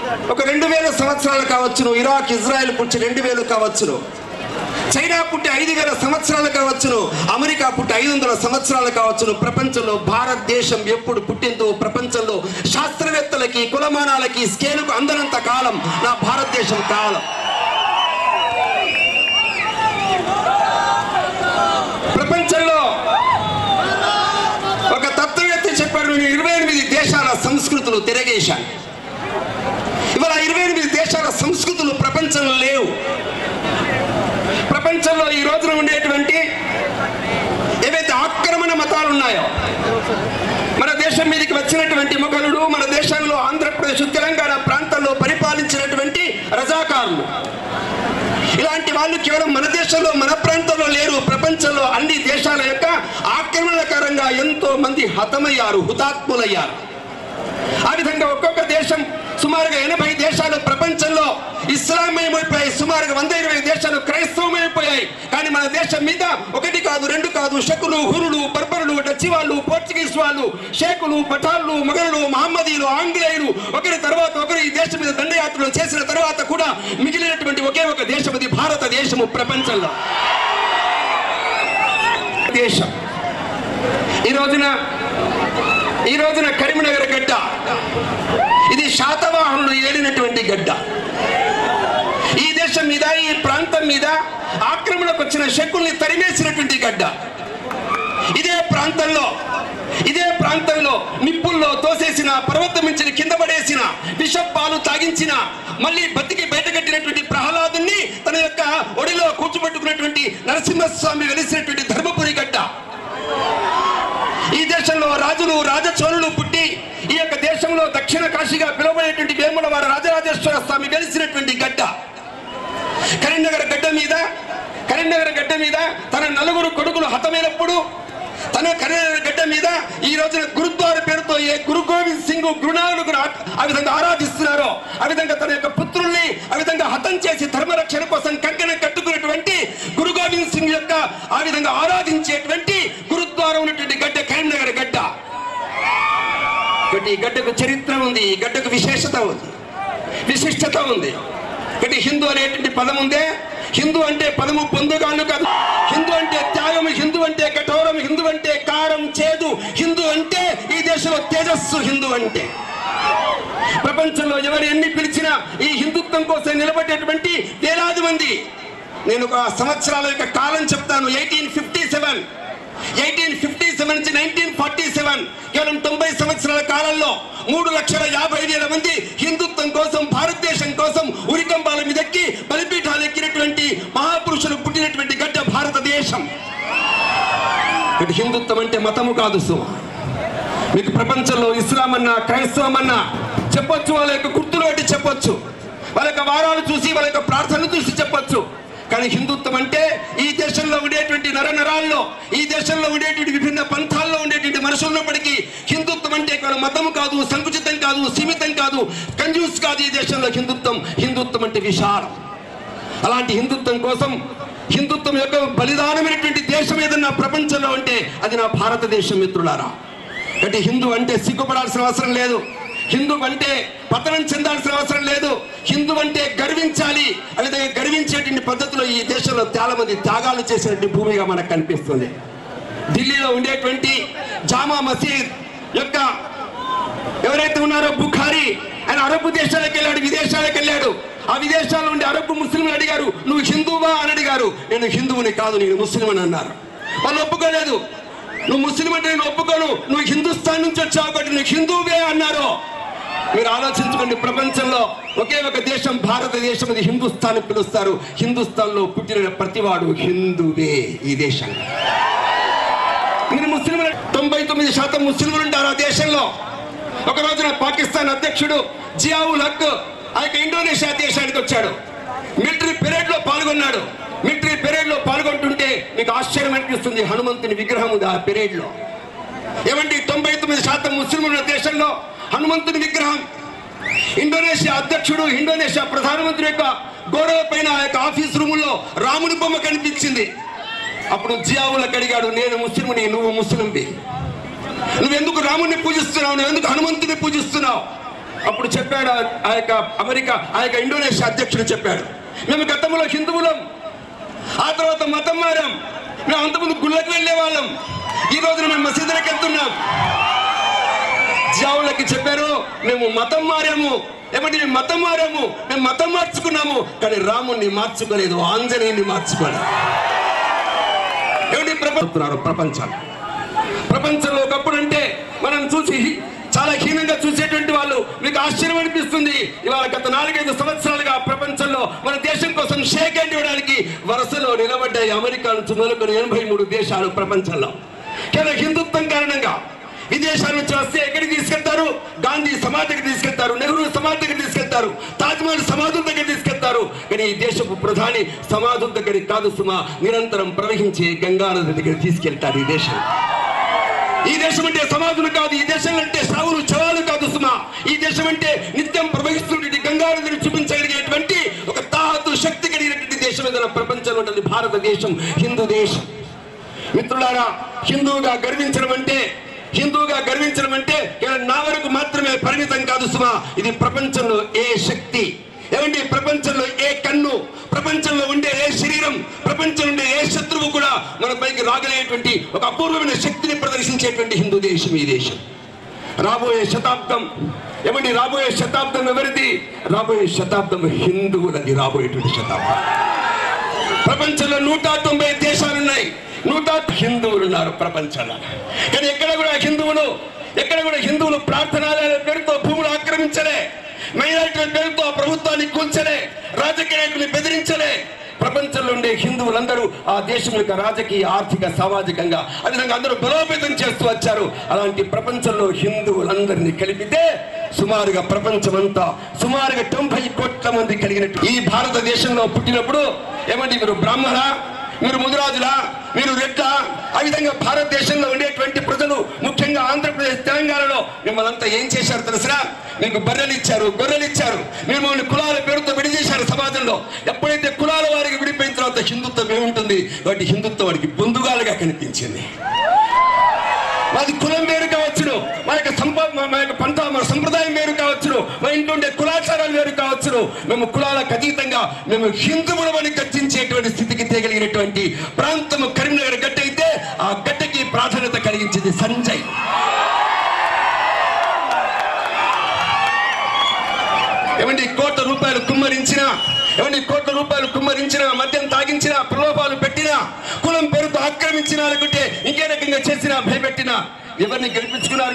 ఒక 2000 సంవత్సరాలు కావచ్చును, ఇరాక్ ఇజ్రాయెల్ పుట్టి 2000 కావచ్చును, చైనా పుట్టి 5000 సంవత్సరాలు కావచ్చును, అమెరికా పుట్టి 500 సంవత్సరాలు కావచ్చును. ప్రపంచంలో భారతదేశం ఎప్పుడు పుట్టిందో, ప్రపంచంలో శాస్త్రవేత్తలకి కులమానాలకి స్కేలుకు అందనంత కాలం నా భారతదేశం కాలం. ప్రపంచంలో ఒక తత్వవేత్త చెప్పాడు, నేను 28 దేశాల సంస్కృతులు తిరగేశాను. ఇవాళ 28 దేశాల సంస్కృతులు ప్రపంచంలో లేవు. ప్రపంచంలో ఈ రోజున ఉండేటువంటి ఏవైతే ఆక్రమణ మతాలు ఉన్నాయో, మన దేశం మీదకి వచ్చినటువంటి మొఘలుడు, మన దేశంలో ఆంధ్రప్రదేశ్ తెలంగాణ ప్రాంతాల్లో పరిపాలించినటువంటి రజాకారులు, ఇలాంటి వాళ్ళు కేవలం మన దేశంలో మన ప్రాంతంలో లేరు. ప్రపంచంలో అన్ని దేశాల యొక్క ఆక్రమణకరంగా ఎంతో మంది హతమయ్యారు, హుతాత్ములయ్యారు. ఆ విధంగా ఒక్కొక్క దేశం సుమారుగా 80 దేశాలు ప్రపంచంలో ఇస్లామయమైపోయాయి, సుమారుగా 120 దేశాలు క్రైస్తవమైపోయాయి. కానీ మన దేశం మీద 1 కాదు 2 కాదు షకులు, హురులు, బర్బరులు, డచ్ వాళ్ళు, పోర్చుగీస్ వాళ్ళు, షేకులు, పఠాన్లు, మొఘలులు, మహమ్మదీయులు, ఆంగ్లేయులు ఒకరి తర్వాత ఒకరు ఈ దేశం మీద దండయాత్రలు చేసిన తర్వాత కూడా మిగిలినటువంటి ఒకే ఒక దేశం, అది భారతదేశము. ప్రపంచంలో దేశం ఈ రోజున కరీంనగర్ గడ్డ, ఇది శాతవాహనులు ఏలినటువంటి గడ్డ. ఈ దేశం మీద, ఈ ప్రాంతం మీద ఆక్రమణకు వచ్చిన శకుల్ని తరిమేసినటువంటి గడ్డ. ఇదే ప్రాంతంలో నిప్పుల్లో తోసేసిన, పర్వతం నుంచి కింద పడేసిన, విషపాలు తాగించిన, మళ్ళీ బతికి బయటకట్టినటువంటి ప్రహ్లాదుని తన యొక్క ఒడిలో కూర్చోబెట్టుకున్నటువంటి నరసింహస్వామి వెలిసినటువంటి ధర్మపురి గడ్డ. ఈ దేశంలో రాజులు, రాజచోళులు పుట్టి ఈ యొక్క దేశంలో దక్షిణ కాశీగా పిలువబడేటువంటి వేములవాడ రాజరాజేశ్వర స్వామి వెలిసినటువంటి గడ్డ. కరీంనగర్ గడ్డ మీద తన 4 కొడుకులు హతమైనప్పుడు, తన కరీంనగర్ గడ్డ మీద ఈ రోజున గురుద్వార పేరుతో ఏ గురు గోవింద్ సింగ్ గురునానక్ ఆ విధంగా ఆరాధిస్తున్నారో, ఆ విధంగా తన యొక్క పుత్రుల్ని ఆ విధంగా హతం చేసి ధర్మరక్షణ కోసం కంకణం కట్టుకున్నటువంటి గురు గోవింద్ సింగ్ యొక్క ఆ విధంగా ఆరాధించేటువంటి గురుద్వారం ఉన్నటువంటి గడ్డ కరీంనగర్ గడ్డ. ఈ గడ్డకు చరిత్ర ఉంది, ఈ గడ్డకు విశేషత ఉంది, విశిష్టత ఉంది. కాబట్టి హిందూ అనేటువంటి పదం ఉందే, హిందూ అంటే పదము పొందుగాళ్ళు కాదు. హిందూ అంటే త్యాగం, హిందూ అంటే కఠోరం, హిందూ అంటే కారం చేదు, హిందూ అంటే ఈ దేశంలో తేజస్సు. హిందూ అంటే ప్రపంచంలో ఎవరు ఎన్ని పిలిచినా ఈ హిందుత్వం కోసం నిలబడేటువంటి వేలాది మంది. నేను ఒక సంవత్సరాల యొక్క కాలం చెప్తాను. 1857 నుంచి 1947 కేవలం 90 సంవత్సరాల కాలంలో 3,50,000 మంది హిందుత్వం కోసం, భారతదేశం కోసం ఉరికంబాల మీదెక్కి బలిపీఠాలు ఎక్కినటువంటి మహాపురుషులు పుట్టినటువంటి గడ్డ భారతదేశం. హిందుత్వం అంటే మతము కాదు. మీకు ప్రపంచంలో ఇస్లాం అన్నా, క్రైస్తవం అన్నా చెప్పొచ్చు, వాళ్ళ యొక్క గుర్తులు బట్టి చెప్పొచ్చు, వాళ్ళ యొక్క వారాలు చూసి, వాళ్ళ యొక్క ప్రార్థనలు చూసి చెప్పొచ్చు. కానీ హిందుత్వం అంటే ఈ దేశంలో ఉండేటువంటి నరనరాల్లో, ఈ దేశంలో ఉండేటువంటి విభిన్న పంథాల్లో ఉండేటువంటి మనుషులున్నప్పటికీ హిందుత్వం అంటే కేవలం మతము కాదు, సంకుచితం కాదు, సీమితం కాదు, కంజూస్ కాదు. ఈ దేశంలో హిందుత్వం అంటే విశాలం. అలాంటి హిందుత్వం కోసం, హిందుత్వం యొక్క బలిదానమైనటువంటి దేశం ఏదన్నా ప్రపంచంలో అంటే అది నా భారతదేశం. మిత్రులారా, అంటే హిందూ అంటే సిగ్గుపడాల్సిన అవసరం లేదు, హిందూ అంటే పతనం చెందాల్సిన అవసరం లేదు. హిందూ అంటే గర్వించాలి. అదే గర్వించేటువంటి పద్ధతిలో ఈ దేశంలో చాలా మంది త్యాగాలు చేసినటువంటి భూమిగా మనకు కనిపిస్తుంది. ఢిల్లీలో ఉండేటువంటి జామా మసీద్ యొక్క ఎవరైతే ఉన్నారో బుఖారీ, ఆయన అరబ్ దేశాలకు వెళ్ళాడు, విదేశాలకు వెళ్ళాడు. ఆ విదేశాల్లో ఉండే అరబ్ ముస్లింలు అడిగారు, నువ్వు హిందువా అని అడిగారు. నేను హిందువుని కాదు, నేను ముస్లిం అని అన్నారు. వాళ్ళు ఒప్పుకోలేదు. నువ్వు ముస్లిం అంటే నేను ఒప్పుకోను, నువ్వు హిందుస్థాన్ నుంచి వచ్చావు కాబట్టి నువ్వు హిందువే అన్నారు. మీరు ఆలోచించుకోండి, ప్రపంచంలో ఒకే ఒక దేశం భారతదేశం, అది హిందుస్థాన్ పిలుస్తారు. హిందుస్థాన్లో పుట్టిన ప్రతివాడు హిందువే. ఈ దేశంలో మీరు ముస్లింలు 99% ముస్లింలు ఉంటారు ఆ దేశంలో. ఒక రోజున పాకిస్తాన్ అధ్యక్షుడు జియావుల్ హక్ ఆ యొక్క ఇండోనేషియా దేశానికి వచ్చాడు. మిలిటరీ పెరేడ్ లో పాల్గొన్నాడు. మిలిటరీ పెరేడ్ లో పాల్గొంటుంటే మీకు ఆశ్చర్యం అనిపిస్తుంది, హనుమంతుని విగ్రహం ఉంది ఆ పెరేడ్ లో. ఏమండి, 99% ముస్లింల దేశంలో హనుమంతుని విగ్రహం. ఇండోనేషియా అధ్యక్షుడు, ఇండోనేషియా ప్రధానమంత్రి యొక్క గోడల పైన ఆ యొక్క ఆఫీస్ రూముల్లో రాముని బొమ్మ కనిపించింది. అప్పుడు జియావులకు అడిగాడు, నేను ముస్లింని, నువ్వు ముస్లింవి, నువ్వెందుకు రాముడిని పూజిస్తున్నావు, నువ్వెందుకు హనుమంతుని పూజిస్తున్నావు? అప్పుడు చెప్పాడు ఆ యొక్క అమెరికా, ఆ యొక్క ఇండోనేషియా అధ్యక్షుడు చెప్పాడు, మేము గతంలో హిందువులం, ఆ తర్వాత మతం మారాం, మేము అంతకుముందు గుళ్ళకి వెళ్ళే వాళ్ళం, ఈ రోజున మేము మసీదులకు వెళ్తున్నాం. జావులకి చెప్పారు, మేము మతం మారాము. ఏమంటే మేము మతం మారాము, మేము మతం మార్చుకున్నాము, కానీ రాముణ్ణి మార్చుకోలేదు, ఆంజనేయుని మార్చుకోలేదు. ఏమిటి ప్రపంచంలో ఒకప్పుడు అంటే మనం చూసి చాలా హీనంగా చూసేటువంటి వాళ్ళు, మీకు ఆశ్చర్యం అనిపిస్తుంది. ఇవాళ గత 4-5 సంవత్సరాలుగా ప్రపంచంలో మన దేశం కోసం షేక్ హ్యాండ్ ఇవ్వడానికి వరుసలో నిలబడ్డాయి అమెరికా నుంచి మొదలుకొని 83 దేశాలు ప్రపంచంలో. కేవలం హిందుత్వం కారణంగా విదేశాల నుంచి వస్తే ఎక్కడికి తీసుకెళ్తారు? గాంధీ సమాధికి తీసుకెళ్తారు, నెహ్రూ సమాధికి తీసుకెళ్తారు, తాజ్మహల్ సమాధుల దగ్గర తీసుకెళ్తారు. కానీ ఈ దేశపు ప్రధాని సమాధుల దగ్గరికి కాదు సుమా, నిరంతరం ప్రవహించే గంగా నది దగ్గర తీసుకెళ్తారు. ఈ దేశం అంటే సమాధులు కాదు, ఈ దేశం అంటే సావులు చవాలు కాదు సుమా. ఈ దేశం అంటే నిత్యం ప్రవహిస్తున్నటువంటి గంగా నదిని చూపించగలిగేటువంటి ఒక తాహతు శక్తి కలిగినటువంటి దేశం ఏదైనా ప్రపంచంలో ఉంటుంది భారతదేశం, హిందూ దేశం. మిత్రులారా, హిందువుగా గర్వించడం అంటే కేవలం నా వరకు మాత్రమే పరిమితం కాదు సుమా. ఇది ప్రపంచంలో ఏ శక్తి, ఏమంటే ప్రపంచంలో ఏ కన్ను, ప్రపంచంలో ఉండే ఏ శరీరం, ప్రపంచంలో ఉండే ఏ శత్రువు కూడా మన పైకి రాగలేటువంటి ఒక అపూర్వమైన శక్తిని ప్రదర్శించేటువంటి హిందూ దేశం ఈ దేశం. రాబోయే శతాబ్దం ఎవరిది? రాబోయే శతాబ్దం హిందువులది. రాబోయేటువంటి శతాబ్దం ప్రపంచంలో 190 దేశాలున్నాయి, 100 హిందువులు ఉన్నారు ప్రపంచంలో. కానీ ఎక్కడ కూడా హిందువులు ప్రార్థనాలయ పేరుతో భూములు ఆక్రమించలే, మైనారిటీల పేరుతో ప్రభుత్వాన్ని కూల్చలే, రాజకీయ నాయకుల్ని బెదిరించలే. ప్రపంచంలో ఉండే హిందువులందరూ ఆ దేశం యొక్క రాజకీయ, ఆర్థిక, సామాజికంగా అదేవిధంగా అందరూ బలోపేతం చేస్తూ వచ్చారు. అలాంటి ప్రపంచంలో హిందువులందరినీ కలిపితే సుమారుగా ప్రపంచమంతా సుమారుగా 90 కోట్ల మంది కలిగినట్టు. ఈ భారతదేశంలో పుట్టినప్పుడు ఏమంటే మీరు బ్రాహ్మణ, మీరు ముదిరాజులా, మీరు రెడ్ల, ఆ విధంగా భారతదేశంలో ఉండేటువంటి ప్రజలు, ముఖ్యంగా ఆంధ్రప్రదేశ్, తెలంగాణలో మిమ్మల్ని అంతా ఏం చేశారు తెలుసా? మీకు బర్రెలు ఇచ్చారు, గొర్రెలు ఇచ్చారు, మిమ్మల్ని కులాల పేరుతో విడిచేశారు సమాజంలో. ఎప్పుడైతే కులాల వారికి విడిపోయిన తర్వాత హిందుత్వం ఏముంటుంది? వాటి హిందుత్వం వాడికి బొందుగాలుగా కనిపించింది. మాది కులం వేరు కావచ్చును, మా యొక్క పంట, మన సంప్రదాయం వేరు కావచ్చును, మా ఇంట్లో ఉండే కులాచారాలు వేరు కావచ్చును, మేము కులాలకు అతీతంగా మేము హిందువులమని గర్జించేటువంటి స్థితికి తేగలిగినటువంటి ప్రాంతము కరీంనగర్ గడ్డ అయితే ఆ గడ్డకి ప్రాధాన్యత కలిగించింది సంజయ్. ఏమండి కోట్ల రూపాయలు కుమ్మరించిన, మద్యం తాగించిన, ప్రలోభాలు పెట్టినా, కులం పేరుతో ఆక్రమించిన, లేకుంటే ఇంకే రకంగా చేసినా, భయపెట్టినా, ఎవరిని గెలిపించుకున్నారు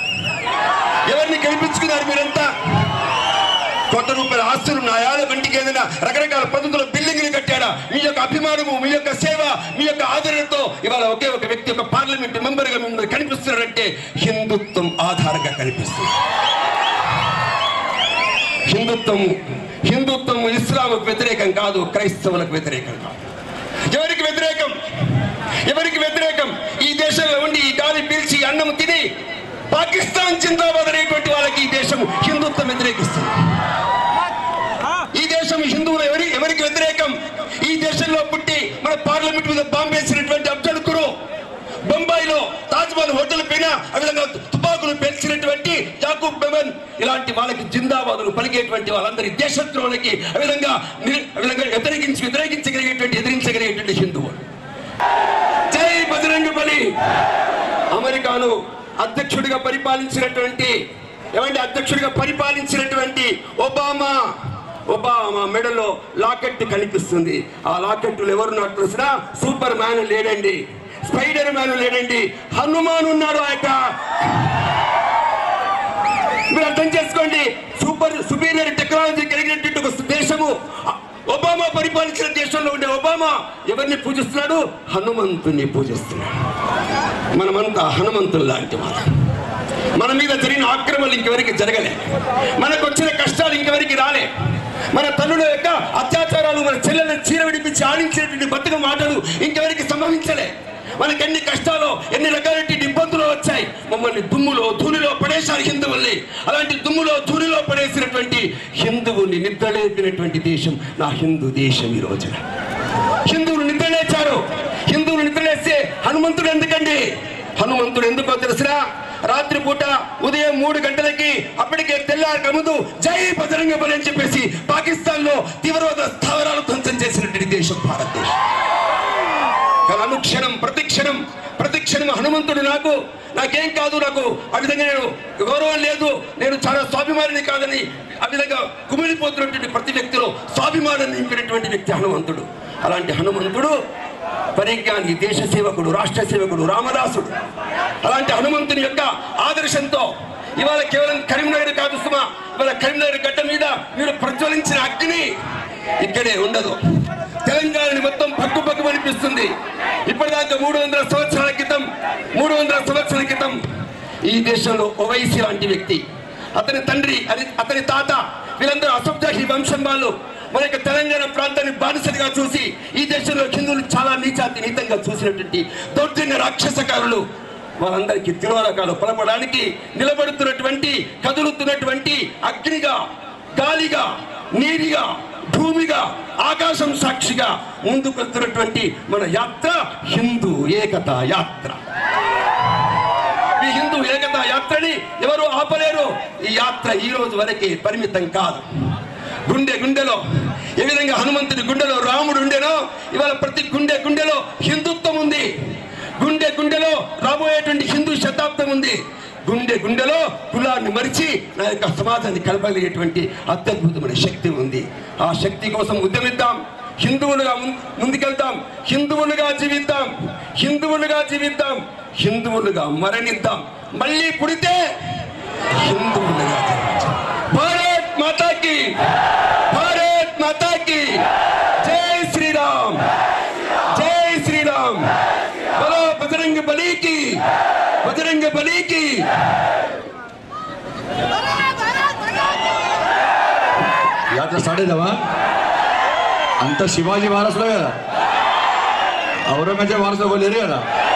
మీరంతా? కోట్ల రూపాయల ఆస్తులు, న్యాయాల వంటికి ఏదైనా రకరకాల పద్ధతుల బిల్డింగ్లు కట్టాడా? మీ యొక్క అభిమానము, మీ యొక్క సేవ, మీ యొక్క ఆదరణతో ఇవాళ ఒకే ఒక వ్యక్తి ఒక పార్లమెంట్ మెంబర్గా మిమ్మల్ని కనిపిస్తున్నారంటే హిందుత్వం ఆధారంగా కనిపిస్తుంది. హిందుత్వం ఇస్లాంకు వ్యతిరేకం కాదు, క్రైస్తవులకు వ్యతిరేకం కాదు. ఎవరికి వ్యతిరేకం? ఈ దేశంలో ఉండి ఈ గాలి పీల్చి అన్నం తిని పాకిస్తాన్ జిందాబాద్ అనేటువంటి వాళ్ళకి ఈ దేశం హిందుత్వం వ్యతిరేకిస్తుంది. ఈ దేశం హిందువులు ఎవరికి వ్యతిరేకం? ఈ దేశంలో పుట్టి మన పార్లమెంట్ మీద బాంబేసినటువంటి అఫ్జల్ గురు, బొంబాయిలో తాజ్మహల్ హోటల్ పైన ఆ విధంగా తుపాకులు పేల్చినటువంటి యాకూబ్ మెమన్, ఇలాంటి వాళ్ళకి జిందాబాదులు పలికేటువంటి వాళ్ళందరి దేశద్రోహులకి ఆ విధంగా ఎదిరించగలిగేటువంటి హిందువులు. జై బజరంగ బలి. అమెరికాను అధ్యక్షుడిగా పరిపాలించినటువంటి ఒబామా మెడలో లాకెట్ కనిపిస్తుంది. ఆ లాకెట్లు ఎవరున్నారు తెలిసిన? సూపర్ మ్యాన్ లేడండి, స్పైడర్ మ్యాన్ లేడండి, హనుమాన్ ఉన్నాడు. మీరు అర్థం చేసుకోండి, సుపీరియర్ టెక్నాలజీ కలిగినటువంటి ఒక దేశము. ఒబామా పరిపాలించిన దేశంలో ఉండే ఒబామా ఎవరిని పూజిస్తున్నాడు? హనుమంతుని పూజిస్తున్నాడు. మనమంతా హనుమంతులు లాంటి వాళ్ళు. మన మీద జరిగిన ఆక్రమణలు ఇంకెవరికి జరగలే, మనకు వచ్చిన కష్టాలు ఇంకెవరికి రాలే, మన తల్లుల యొక్క అత్యాచారాలు, మన చెల్లెలను చీర విడిపించి ఆడించేటువంటి బతుక మాటలు ఇంకెవరికి సంభవించలే. మనకి ఎన్ని కష్టాలు, ఎన్ని రకాలైన ఇబ్బందులు వచ్చాయి. మమ్మల్ని దుమ్ములో ధూళిలో పడేశారు హిందువుల్ని. అలాంటి దుమ్ములో ధూళిలో పడేసినటువంటి హిందువుల్ని నిద్రలేపినటువంటి దేశం నా హిందూ దేశం. ఈ రోజున హిందువులు నిద్రలేచారు. హిందువులు నిద్రలేస్తే హనుమంతుడు ఎందుకండి? హనుమంతుడు ఎందుకో తెలిసినా, రాత్రిపూట ఉదయం 3 గంటలకి అప్పటికే తెల్లారక ముందు జై బజరంగ బలి అని చెప్పేసి పాకిస్తాన్ లో తీవ్రవాద స్థావరాలు ధ్వంసం చేసినటువంటి దేశం భారతదేశం. అనుక్షణం ప్రతిక్షణం హనుమంతుడు నాకేం కాదు, నాకు ఆ విధంగా నేను గౌరవం లేదు, నేను చాలా స్వాభిమానిని కాదని ఆ విధంగా కుమిలిపోతున్నటువంటి ప్రతి వ్యక్తిలో స్వాభిమానాన్ని నింపినటువంటి వ్యక్తి హనుమంతుడు. అలాంటి హనుమంతుడు పరిజ్ఞాని, దేశ సేవకుడు, రాష్ట్ర సేవకుడు, రామదాసుడు. అలాంటి హనుమంతుని యొక్క ఆదర్శంతో ఇవాళ కేవలం కరీంనగర్ కాదు సుమా, ఇవాళ కరీంనగర్ గడ్డ మీద మీరు ప్రజ్వలించిన అగ్ని ఇక్కడే ఉండదు. తెలంగాణని మొత్తం పక్కు అనిపిస్తుంది. ఇప్పటిదాకా 300 సంవత్సరాల క్రితం ఈ దేశంలో ఓవైసీ లాంటి వ్యక్తి, అతని తండ్రి, అతని తాత, వీళ్ళందరూ అసబ్జాహీ వంశం వాళ్ళు మన యొక్క తెలంగాణ ప్రాంతాన్ని బానిసలుగా చూసి ఈ దేశంలో హిందువులు చాలా నీచంగా చూసినటువంటి దౌర్జన్య రాక్షసకారులు. వాళ్ళందరికీ తిరోరకాలు పలపడానికి నిలబడుతున్నటువంటి, కదులుతున్నటువంటి అగ్నిగా, గాలిగా, నీటిగా, భూమిగా, ఆకాశం సాక్షిగా ముందుకెళ్తున్నటువంటి మన యాత్ర హిందూ ఏకతా యాత్ర. ఈ హిందూ ఏకతా యాత్రని ఎవరు ఆపలేరు. ఈ యాత్ర ఈ రోజు వరకే పరిమితం కాదు. గుండెలో ఏ విధంగా హనుమంతుడి గుండెలో రాముడు ఉండేనో, ఇవాళ ప్రతి గుండెలో హిందుత్వం ఉంది. గుండెలో రాబోయేటువంటి హిందూ శతాబ్దం ఉంది. గుండెలో కులాన్ని మరిచి నా యొక్క సమాజాన్ని కలపగలిగేటువంటి అత్యద్భుతమైన శక్తి ఉంది. ఆ శక్తి కోసం ఉద్యమిద్దాం, హిందువులుగా ముందుకెళ్తాం, హిందువులుగా జీవిద్దాం, హిందువులుగా మరణిద్దాం. మళ్ళీ పుడితే హిందువులుగా జీవించాం. భారత్ మాతాకి జై శ్రీరామ్, బలో బజరంగ బలికి. యాత్ర స్టార్ట్ అవుతావా? అంత శివాజీ వారసులో కదా, ఔరంగజేబ్ వారసులో లేరు కదా.